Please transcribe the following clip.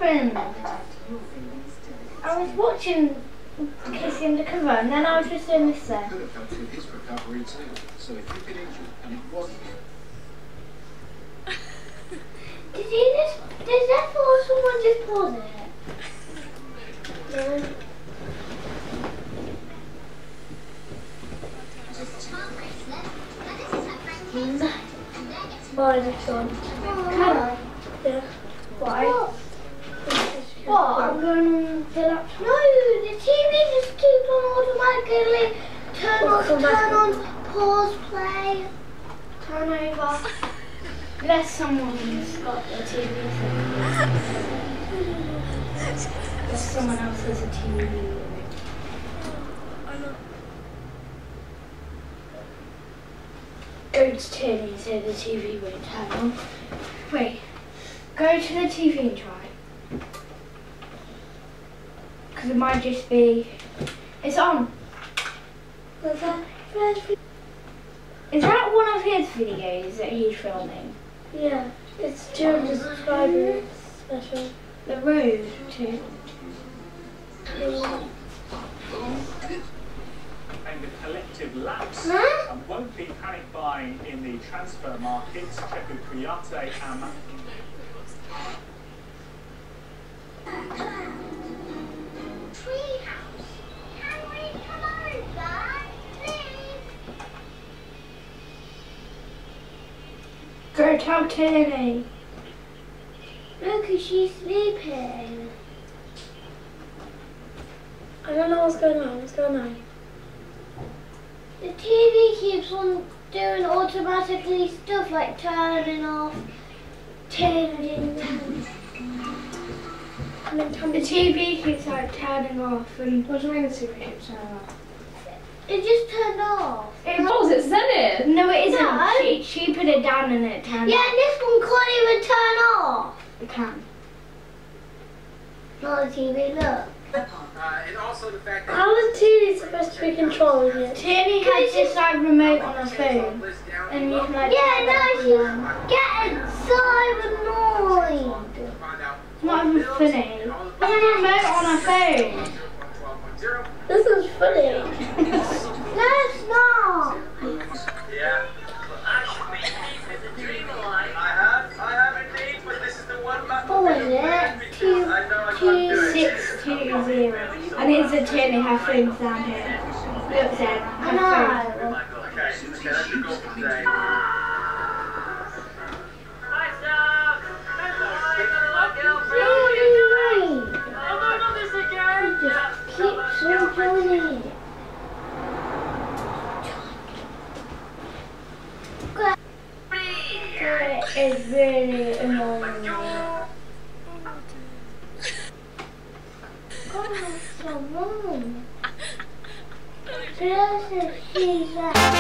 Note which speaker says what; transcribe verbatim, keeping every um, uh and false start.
Speaker 1: happened? I was watching Kissing the Cover and then I was just doing this there.
Speaker 2: Could have helped with his recovery too. So if you get injured and it wasn't.
Speaker 1: Did you just, did that for someone just pause it? No. No. Mine is gone. Can I? Yeah. Why? What? What? I'm going on the laptop. No, the T V just keeps on automatically turn on, turn on, pause, play, turn over. Unless someone's got the T V thing. Unless someone else has a T V. Go to Tierney and say the T V won't turn on. Wait, go to the T V and try. Because it might just be... It's on. Is that, is that one of his videos that he's filming? Yeah, it's two hundred subscribers special. The road to...
Speaker 3: And a collective lapse
Speaker 1: Huh?
Speaker 3: and won't be panic buying in the transfer markets. Cheku Kuyate and
Speaker 1: Treehouse. Can we come over, please? Go tell Tierney. Look, she's sleeping. I don't know what's going on. What's going on? The T V keeps on doing automatically stuff like turning off, turning on. The T V keeps like turning off and... What do you mean the T V keeps turning off? It just turned off.
Speaker 4: It rolls, it's set it.
Speaker 1: No, it isn't.
Speaker 4: No.
Speaker 1: She, she put it down and it turned
Speaker 4: Yeah,
Speaker 1: off.
Speaker 4: and this one can't even turn off.
Speaker 1: It can.
Speaker 4: Not the T V, look.
Speaker 5: Uh, and also the fact that
Speaker 4: How is Tierney supposed to be controlling it?
Speaker 1: Tierney has this like remote on her phone. And you can like...
Speaker 4: Yeah, no, she's
Speaker 1: Get
Speaker 4: getting so annoyed.
Speaker 1: It's not even funny. There's a remote on her phone.
Speaker 4: This is funny.
Speaker 1: No, it's not.
Speaker 5: Yeah. I have, I have indeed, but this is the one button.
Speaker 1: What was it? Two,
Speaker 5: I know I can't
Speaker 1: two,
Speaker 5: do it.
Speaker 1: six, two, zero. And it's a Tierney, her phone's down here. Look there, her phone.
Speaker 5: Okay, okay, that's your goal for today.
Speaker 1: Keep on doing it. It is really annoying. God, so wrong. She's